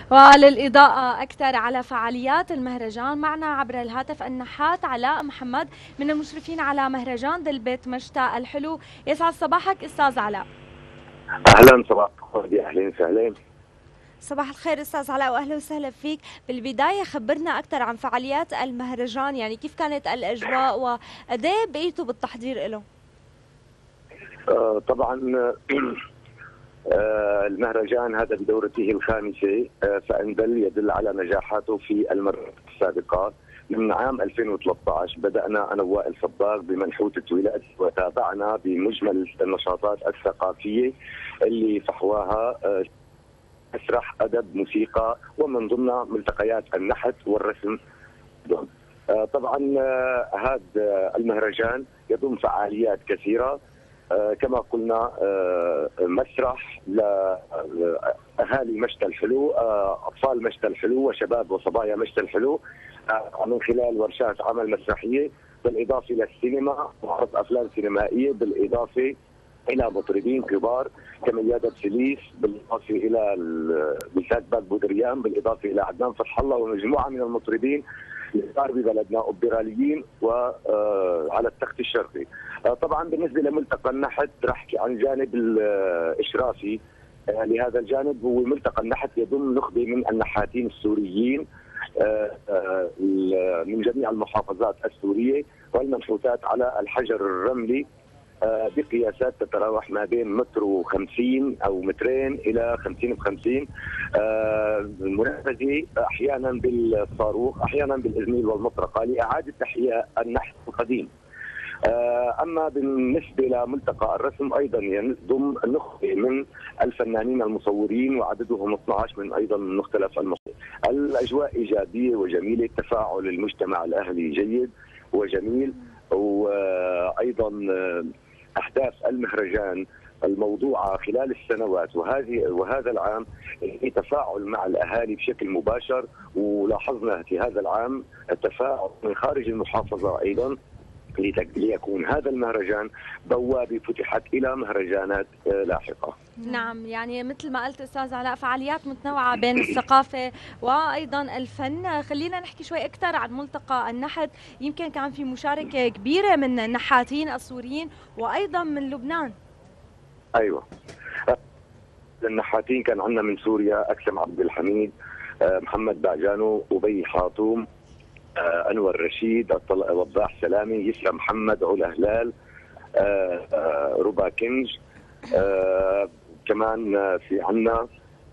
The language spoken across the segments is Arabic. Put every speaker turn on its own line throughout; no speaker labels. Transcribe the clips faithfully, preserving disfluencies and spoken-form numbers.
وللإضاءة أكثر على فعاليات المهرجان معنا عبر الهاتف النحات علاء محمد من المشرفين على مهرجان دلبت مشتى الحلو. يسعد صباحك أستاذ علاء.
أهلا صباح الخير، أهلا وسهلا.
صباح الخير أستاذ علاء وأهلا وسهلا فيك. بالبداية خبرنا أكثر عن فعاليات المهرجان، يعني كيف كانت الأجواء وقد ايه بقيتوا بالتحضير له؟
آه طبعا آه المهرجان هذا بدورته الخامسة، آه فإن يدل على نجاحاته في المرات السابقة. من عام ألفين وثلاثة عشر بدأنا أنا ووائل صباغ بمنحوتة ولاد، وتابعنا بمجمل النشاطات الثقافية اللي فحواها آه مسرح، أدب، موسيقى، ومن ضمنها ملتقيات النحت والرسم. آه طبعا آه هذا المهرجان يضم فعاليات كثيرة، آه كما قلنا آه مسرح لأهالي مشتى الحلو، آه أطفال مشتى الحلو وشباب وصبايا مشتى الحلو، آه من خلال ورشات عمل مسرحية، بالإضافة إلى السينما وعرض أفلام سينمائية، بالإضافة إلى مطربين كبار كميادة سليس، بالإضافة إلى بسات باك بودريان، بالإضافة إلى عدنان فتح الله ومجموعة من المطربين الكبار ببلدنا أوبراليين وعلى التخت الشرقي. طبعا بالنسبة لملتقى النحت رح أحكي عن جانب الإشرافي لهذا الجانب. هو ملتقى النحت يضم نخبة من النحاتين السوريين من جميع المحافظات السورية، والمنحوتات على الحجر الرملي بقياسات تتراوح ما بين متر وخمسين أو مترين إلى خمسين بخمسين، منفذة أحيانا بالصاروخ، أحيانا بالإزميل والمطرقة لإعادة إحياء النحت القديم. أما بالنسبة لملتقى الرسم أيضا يضم نخبة من الفنانين المصورين وعددهم اثني عشر من أيضا من مختلف المصورين. الأجواء إيجابية وجميلة، تفاعل المجتمع الأهلي جيد وجميل، وأيضا أهداف المهرجان الموضوعة خلال السنوات وهذه وهذا العام في تفاعل مع الأهالي بشكل مباشر، ولاحظنا في هذا العام التفاعل من خارج المحافظة أيضا، ليكون هذا المهرجان بوابة فتحت إلى مهرجانات لاحقة.
نعم، يعني مثل ما قلت أستاذ علاء فعاليات متنوعة بين الثقافة وأيضا الفن. خلينا نحكي شوي أكثر عن ملتقى النحت. يمكن كان في مشاركة كبيرة من النحاتين السوريين وأيضا من لبنان.
أيوة، النحاتين كان عندنا من سوريا أكسم عبد الحميد، محمد باجانو، أبي حاطوم، أنور رشيد، وضاح سلامي، يسرى محمد، علا هلال، ربا كنج، كمان في عنا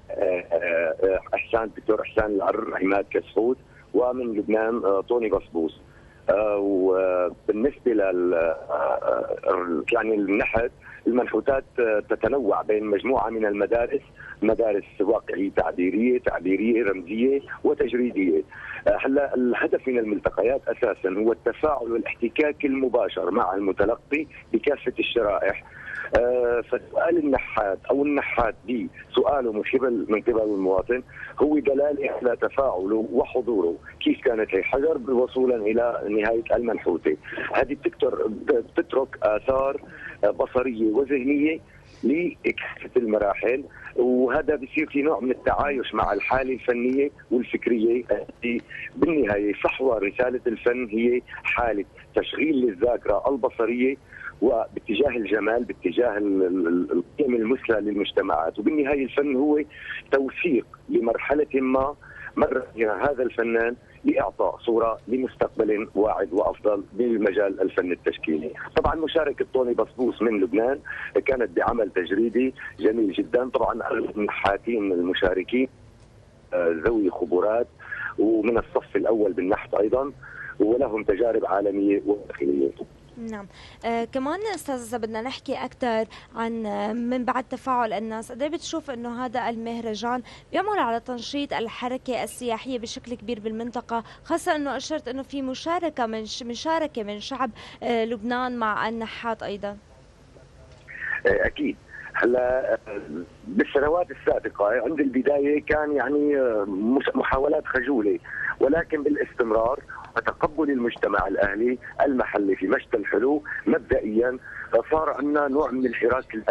احسان دكتور احسان العر، عماد كسفوت، ومن لبنان طوني بصبوص. وبالنسبه لل يعني النحت، المنحوتات تتنوع بين مجموعه من المدارس، مدارس واقعيه تعبيريه، تعبيريه رمزيه، وتجريديه. هلا الهدف من الملتقيات اساسا هو التفاعل والاحتكاك المباشر مع المتلقي بكافه الشرائح. فسؤال النحات او النحات بسؤاله من قبل من قبل المواطن هو دلاله على تفاعله وحضوره، كيف كانت هي حجر وصولا الى نهايه المنحوته. هذه بتترك اثار بصريه وذهنيه لكافه المراحل، وهذا بصير في نوع من التعايش مع الحاله الفنيه والفكريه التي بالنهايه فحوى رساله الفن هي حاله تشغيل للذاكره البصريه وباتجاه الجمال، باتجاه القيم المثلى للمجتمعات. وبالنهايه الفن هو توثيق لمرحله ما مر بها هذا الفنان لاعطاء صوره لمستقبل واعد وافضل بمجال الفن التشكيلي. طبعا مشاركه طوني بصبوص من لبنان كانت بعمل تجريدي جميل جدا. طبعا النحاتين المشاركين ذوي خبرات ومن الصف الاول بالنحت ايضا، ولهم تجارب عالميه وداخليه.
نعم، آه كمان استاذ اذا بدنا نحكي اكثر عن آه من بعد تفاعل الناس، قد ايه بتشوف انه هذا المهرجان بيعمل على تنشيط الحركه السياحيه بشكل كبير بالمنطقه، خاصه انه اشرت انه في مشاركه من مشاركه من شعب آه لبنان مع النحات ايضا؟
اكيد. هلا بالسنوات السابقه عند البدايه كان يعني محاولات خجوله، ولكن بالاستمرار وتقبل المجتمع الاهلي المحلي في مشتى الحلو مبدئيا صار عندنا نوع من الحراك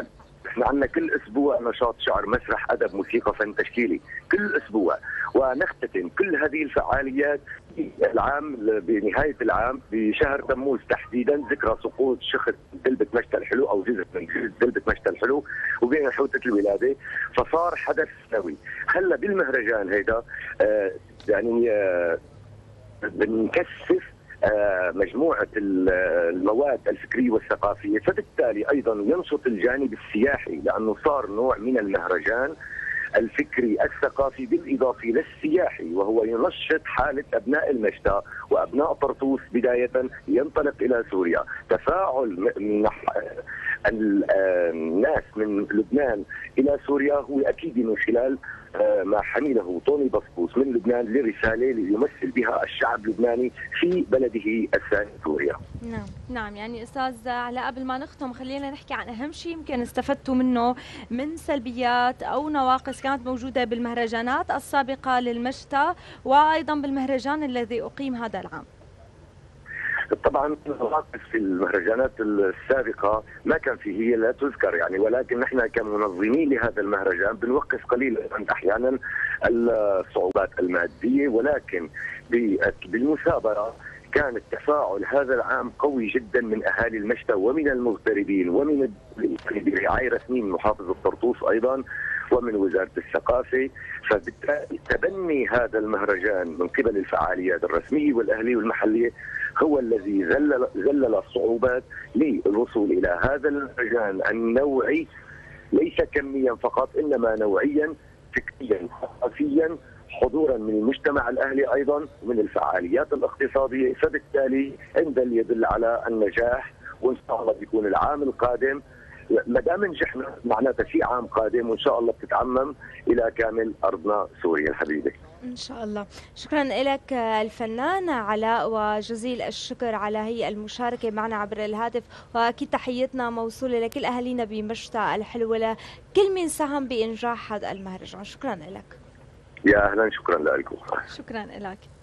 احنا عندنا كل اسبوع نشاط شعر، مسرح، ادب، موسيقى، فن تشكيلي كل اسبوع، ونختتم كل هذه الفعاليات العام بنهايه العام بشهر تموز تحديدا، ذكرى سقوط شخص دلبة مشتى الحلو او جزء من دلبة مشتى الحلو وبين حوته الولاده، فصار حدث سنوي. هلا بالمهرجان هيدا آه يعني آه بنكثف آه مجموعه المواد الفكريه والثقافيه، فبالتالي ايضا ينشط الجانب السياحي لانه صار نوع من المهرجان الفكري الثقافي بالاضافه للسياحي، وهو ينشط حاله ابناء المشتى وابناء طرطوس بدايه ينطلق الى سوريا. تفاعل الناس من لبنان الى سوريا هو اكيد من خلال ما حمله طوني بسبوس من لبنان لرساله ليمثل بها الشعب اللبناني في بلده الثاني سوريا.
نعم نعم، يعني استاذ علاء قبل ما نختم خلينا نحكي عن اهم شيء يمكن استفدتوا منه من سلبيات او نواقص كانت موجوده بالمهرجانات السابقه للمشتى وايضا بالمهرجان الذي اقيم هذا العام.
طبعا النواقص في المهرجانات السابقه ما كان في، هي لا تذكر يعني، ولكن نحن كمنظمين لهذا المهرجان بنوقف قليلا احيانا الصعوبات الماديه، ولكن بالمثابره كان التفاعل هذا العام قوي جدا من اهالي المشتى ومن المغتربين ومن برعايه رسميه من محافظه طرطوس ايضا ومن وزاره الثقافه، فبالتالي تبني هذا المهرجان من قبل الفعاليات الرسميه والاهليه والمحليه هو الذي ذلل ذلل الصعوبات للوصول الى هذا المهرجان النوعي، ليس كميا فقط انما نوعيا فكريا ثقافيا، حضورا من المجتمع الاهلي ايضا ومن الفعاليات الاقتصاديه، فبالتالي ان دل يدل على النجاح، وان شاء الله بيكون العام القادم ما دام نجحنا معناتها في عام قادم وان شاء الله بتتعمم الى كامل ارضنا سوريا الحبيبه.
ان شاء الله. شكرا لك الفنان علاء وجزيل الشكر على هي المشاركه معنا عبر الهاتف، واكيد تحيتنا موصوله لكل اهالينا بمشتى الحلو لكل من ساهم بانجاح هذا المهرجان. شكرا لك.
يا اهلا، شكرا لكم.
شكرا لك.